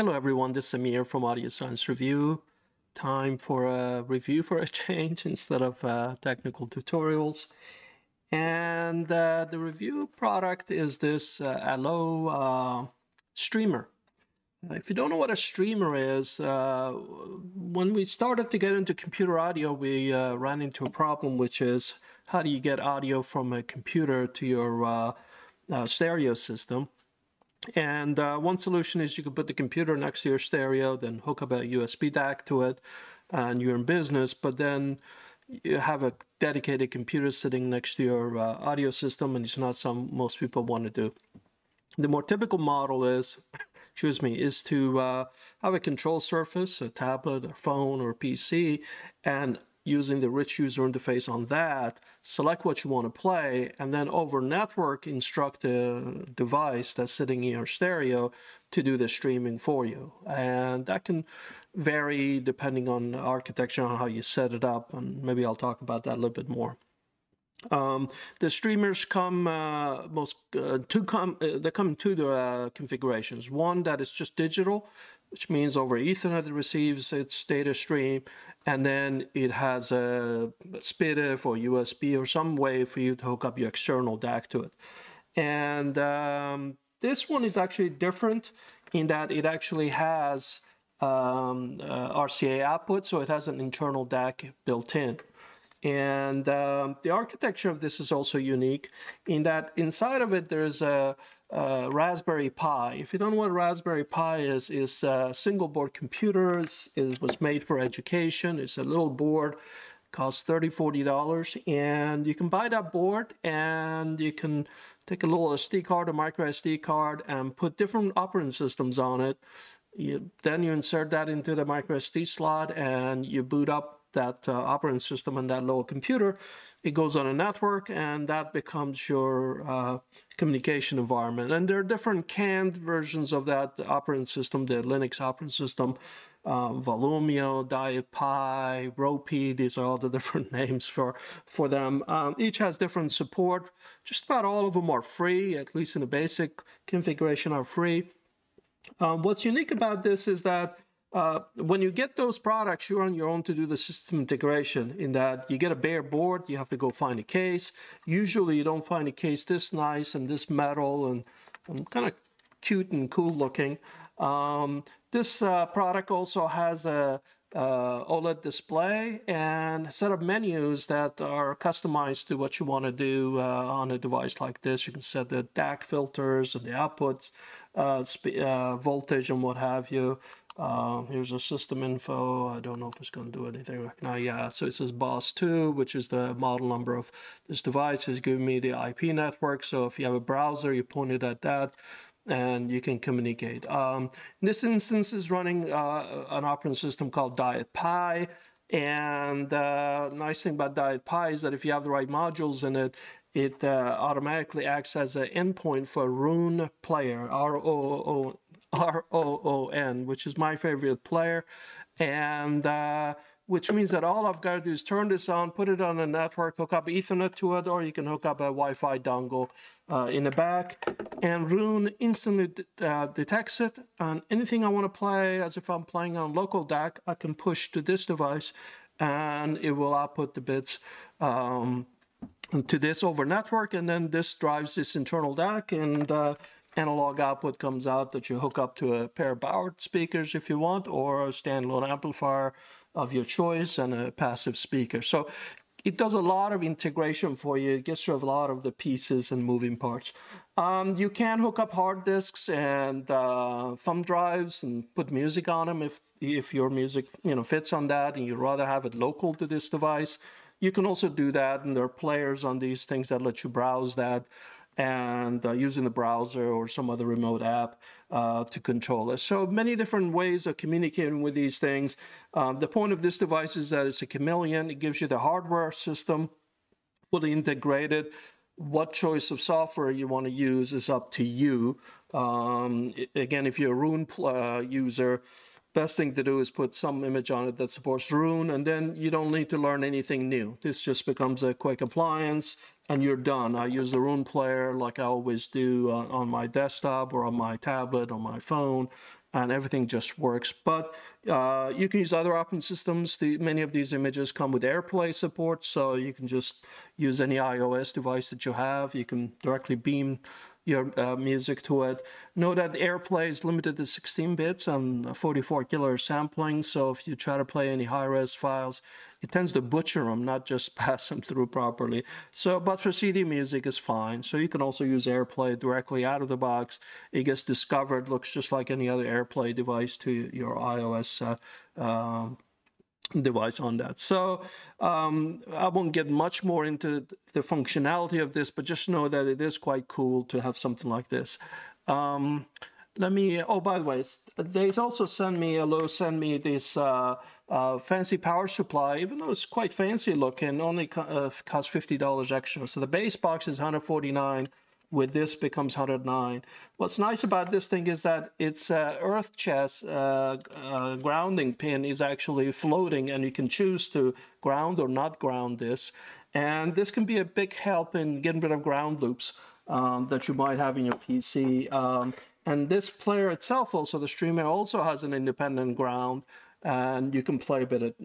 Hello everyone, this is Amir from Audio Science Review. Time for a review for a change instead of technical tutorials. And the review product is this Allo streamer. If you don't know what a streamer is, when we started to get into computer audio, we ran into a problem, which is how do you get audio from a computer to your stereo system? And one solution is you can put the computer next to your stereo, then hook up a USB DAC to it, and you're in business. But then you have a dedicated computer sitting next to your audio system, and it's not something most people want to do. The more typical model is, is to have a control surface, a tablet, or phone, or PC, and using the rich user interface on that, select what you want to play, and then over network instruct the device that's sitting in your stereo to do the streaming for you. And that can vary depending on the architecture and how you set it up, and maybe I'll talk about that a little bit more. The streamers come they come in two configurations. One that is just digital, which means over Ethernet it receives its data stream, and then it has a SPDIF or USB or some way for you to hook up your external DAC to it. And this one is actually different in that it actually has RCA output, so it has an internal DAC built in. And the architecture of this is also unique in that inside of it there's a Raspberry Pi. If you don't know what a Raspberry Pi is a single board computer. It was made for education. It's a little board, costs $30–40, and you can buy that board and you can take a little SD card or micro SD card and put different operating systems on it. Then you insert that into the micro SD slot and you boot up that operating system and that little computer. It goes on a network, and that becomes your communication environment. And there are different canned versions of that operating system, the Linux operating system, Volumio, Diet Pi, Ropi. These are all the different names for them. Each has different support. Just about all of them are free, at least in the basic configuration are free. What's unique about this is that when you get those products, you're on your own to do the system integration, in that you get a bare board, you have to go find a case. Usually you don't find a case this nice and this metal and kind of cute and cool looking. This product also has a Oled Display and a set of menus that are customized to what you want to do on a device like this. You can set the DAC filters and the outputs, voltage and what have you. Here's a system info. I don't know if it's going to do anything right now. Yeah, so it says Boss2, which is the model number of this device. It's giving me the IP network. So if you have a browser, you point it at that and you can communicate. In this instance is running an operating system called Diet Pi. And the nice thing about Diet Pi is that if you have the right modules in it, it automatically acts as an endpoint for Roon player, R-O-O-N, which is my favorite player, and which means that all I've got to do is turn this on, put it on a network, hook up Ethernet to it, or you can hook up a Wi-Fi dongle in the back, and Roon instantly detects it, and anything I want to play, as if I'm playing on local DAC, I can push to this device, and it will output the bits to this over network, and then this drives this internal DAC, and analog output comes out that you hook up to a pair of Bauer speakers if you want, or a standalone amplifier of your choice and a passive speaker. So it does a lot of integration for you. It gets rid of a lot of the pieces and moving parts. You can hook up hard disks and thumb drives and put music on them if your music fits on that and you'd rather have it local to this device. You can also do that, and there are players on these things that let you browse that and using the browser or some other remote app to control it. So many different ways of communicating with these things. The point of this device is that it's a chameleon. It gives you the hardware system fully integrated. What choice of software you want to use is up to you. Again, if you're a Roon user, best thing to do is put some image on it that supports Roon, and then you don't need to learn anything new. This just becomes a quick appliance, and you're done. I use the Rune player like I always do on my desktop or on my tablet, on my phone, and everything just works. But you can use other operating systems. Many of these images come with AirPlay support, so you can just use any iOS device that you have. You can directly beam your music to it. Know that AirPlay is limited to 16 bits and 44 kHz sampling, so if you try to play any high-res files, it tends to butcher them, not just pass them through properly. So, but for CD music, it's fine. So you can also use AirPlay directly out of the box. It gets discovered, looks just like any other AirPlay device to your iOS device on that. So I won't get much more into the functionality of this, but just know that it is quite cool to have something like this. Let me, oh, by the way, they also send me this fancy power supply, even though it's quite fancy looking, only costs $50 extra. So the base box is $149. With this becomes $109. What's nice about this thing is that its earth chest grounding pin is actually floating, and you can choose to ground or not ground this. And this can be a big help in getting rid of ground loops that you might have in your PC. And this player itself, also the streamer, also has an independent ground, and you can play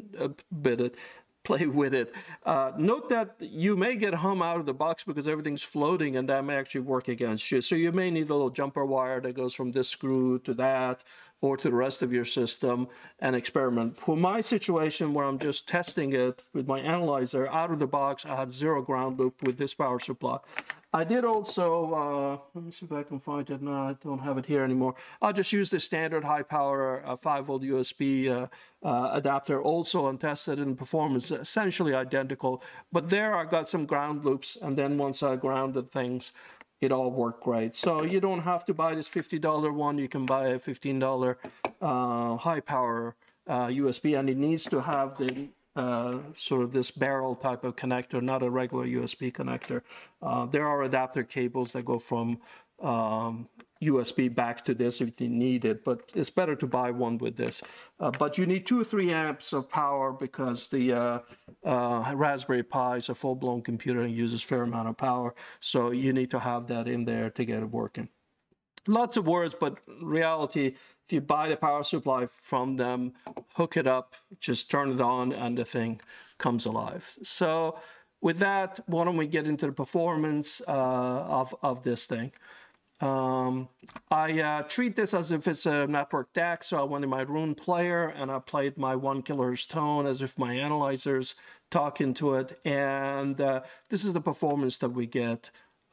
with it. Note that you may get hum out of the box because everything's floating, and that may actually work against you. So you may need a little jumper wire that goes from this screw to that or to the rest of your system and experiment. For my situation where I'm just testing it with my analyzer, out of the box, I had 0 ground loop with this power supply. I did also, let me see if I can find it. No, I don't have it here anymore. I'll just use the standard high power 5-volt USB adapter also and tested it, and performance essentially identical. But there I got some ground loops, and then once I grounded things, it all worked great. So you don't have to buy this $50 one. You can buy a $15 high power USB, and it needs to have the sort of this barrel type of connector, not a regular USB connector. There are adapter cables that go from USB back to this if you need it, but it's better to buy one with this. But you need 2 or 3 amps of power because the Raspberry Pi is a full-blown computer and uses a fair amount of power. So you need to have that in there to get it working. Lots of words, but reality, if you buy the power supply from them, hook it up, just turn it on, and the thing comes alive. So with that, why don't we get into the performance of this thing? I treat this as if it's a network DAC, so I went in my Rune player and I played my 1 kHz tone as if my analyzer's talking to it, and this is the performance that we get.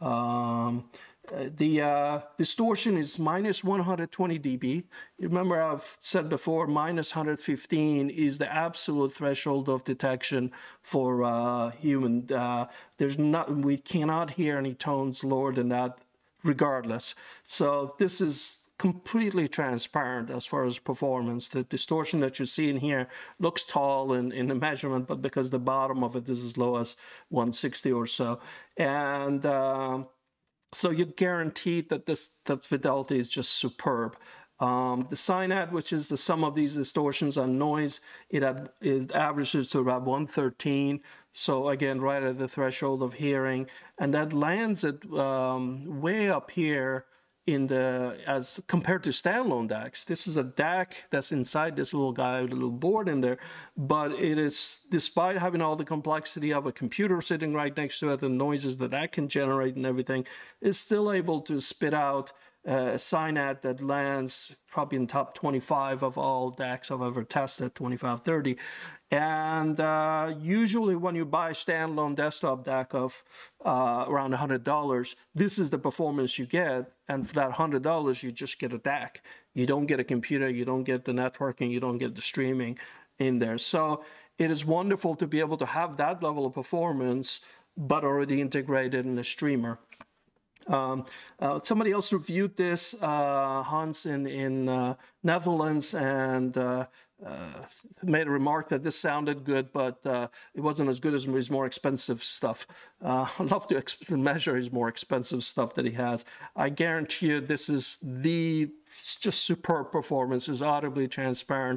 The distortion is minus 120 dB. Remember, I've said before, minus 115 is the absolute threshold of detection for human. We cannot hear any tones lower than that, regardless. So this is completely transparent as far as performance. The distortion that you see in here looks tall in the measurement, but because the bottom of it is as low as 160 or so, and so you're guaranteed that the fidelity is just superb. The SINAD, which is the sum of these distortions and noise, it averages to about 113. So again, right at the threshold of hearing, and that lands it way up here in the, as compared to standalone DACs. This is a DAC that's inside this little guy with a little board in there, but it is, despite having all the complexity of a computer sitting right next to it, the noises that can generate and everything, is still able to spit out a SINAD that lands probably in top 25 of all DACs I've ever tested, 25, 30. And usually when you buy a standalone desktop DAC of around $100, this is the performance you get. And for that $100, you just get a DAC. You don't get a computer, you don't get the networking, you don't get the streaming in there. So it is wonderful to be able to have that level of performance, but already integrated in a streamer. Somebody else reviewed this, Hans in Netherlands, and made a remark that this sounded good, but it wasn't as good as his more expensive stuff. I'd love to measure his more expensive stuff that he has. I guarantee you this is just superb performance. It's audibly transparent.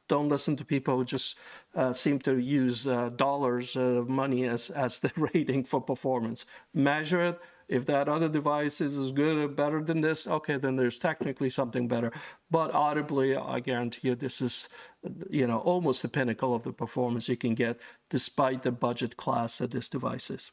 don't listen to people who just seem to use dollars, money as the rating for performance. Measure it. If that other device is as good or better than this, okay, then there's technically something better. But audibly, I guarantee you, this is, almost the pinnacle of the performance you can get, despite the budget class that this device is.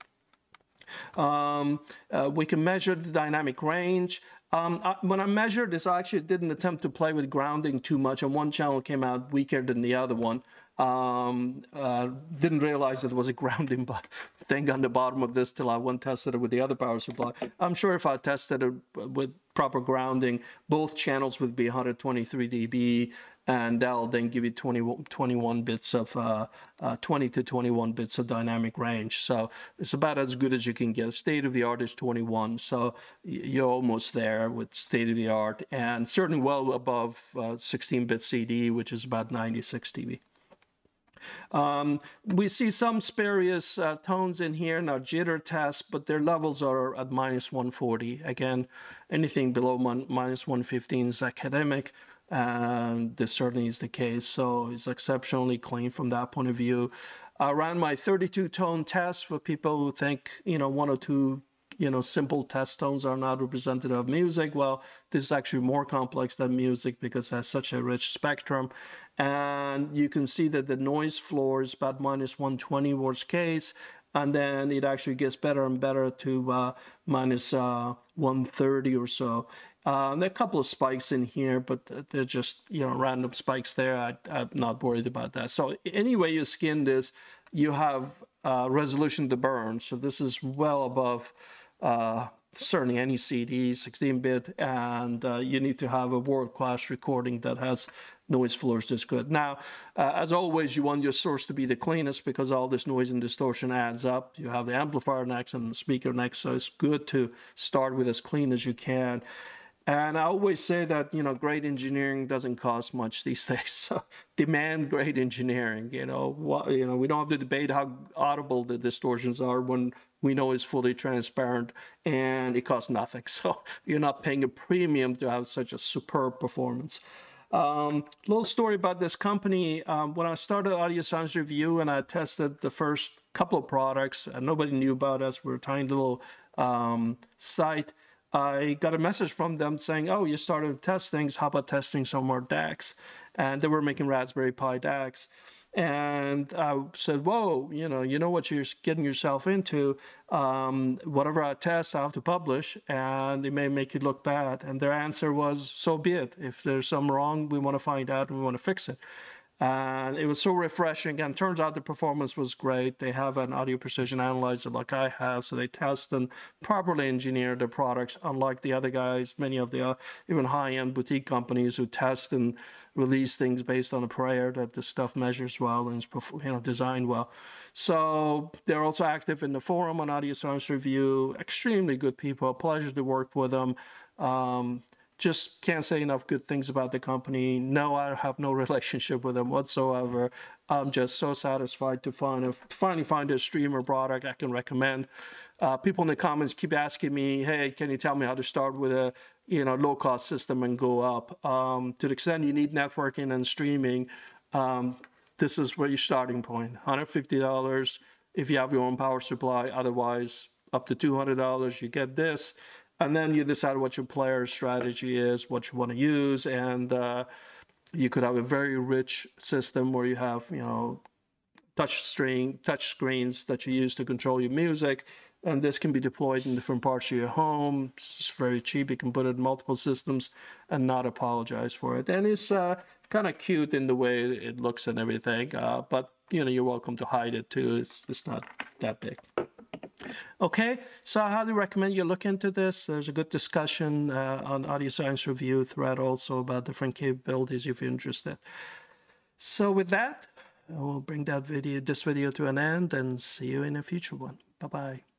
We can measure the dynamic range. When I measured this, I actually didn't attempt to play with grounding too much, and one channel came out weaker than the other one. Didn't realize that there was a grounding thing on the bottom of this till I went and tested it with the other power supply. I'm sure if I tested it with proper grounding, both channels would be 123 dB, and that'll then give you 21 bits of 20 to 21 bits of dynamic range. So it's about as good as you can get. State of the art is 21, so you're almost there with state of the art, and certainly well above 16-bit CD, which is about 96 dB. We see some spurious tones in here, now jitter tests, but their levels are at -140. Again, anything below -115 is academic, and this certainly is the case, so it's exceptionally clean from that point of view. I ran my 32-tone test for people who think, one or two simple test tones are not representative of music. Well, this is actually more complex than music because it has such a rich spectrum. And you can see that the noise floor is about -120 worst case, and then it actually gets better and better to -130 or so. There are a couple of spikes in here, but they're just, random spikes there. I'm not worried about that. So anyway you skin this, you have resolution to burn. So this is well above certainly any CD, 16-bit, and you need to have a world-class recording that has noise floors this good. Now, as always, you want your source to be the cleanest because all this noise and distortion adds up. You have the amplifier next and the speaker next, so it's good to start with as clean as you can. And I always say that, great engineering doesn't cost much these days. So demand great engineering. We don't have to debate how audible the distortions are when we know it's fully transparent and it costs nothing. So you're not paying a premium to have such a superb performance. Little story about this company. When I started Audio Science Review and I tested the first couple of products, and nobody knew about us, we're a tiny little site. I got a message from them saying, oh, you started testing, how about testing some more DACs? And they were making Raspberry Pi DACs. And I said, whoa, you know what you're getting yourself into. Whatever I test, I have to publish, and it may make it look bad. And their answer was, so be it. If there's something wrong, we want to find out and we want to fix it. And it was so refreshing, and turns out the performance was great. They have an audio precision analyzer like I have, so they test and properly engineer the products, unlike the other guys, many of the even high-end boutique companies who test and release things based on a prayer that the stuff measures well and is designed well. So they're also active in the forum on Audio Science Review. Extremely good people, pleasure to work with them. Just can't say enough good things about the company. No, I have no relationship with them whatsoever. I'm just so satisfied to finally find a streamer product I can recommend. People in the comments keep asking me, hey, can you tell me how to start with a low-cost system and go up? To the extent you need networking and streaming, this is where your starting point. $150 if you have your own power supply. Otherwise, up to $200, you get this. And then you decide what your player strategy is, what you want to use, and you could have a very rich system where you have, touch screens that you use to control your music, and this can be deployed in different parts of your home. It's very cheap. You can put it in multiple systems and not apologize for it. And it's kind of cute in the way it looks and everything, but you're welcome to hide it too. It's not that big. Okay, so I highly recommend you look into this. There's a good discussion on Audio Science Review thread also about different capabilities if you're interested. So with that, I will bring this video to an end and see you in a future one. Bye-bye.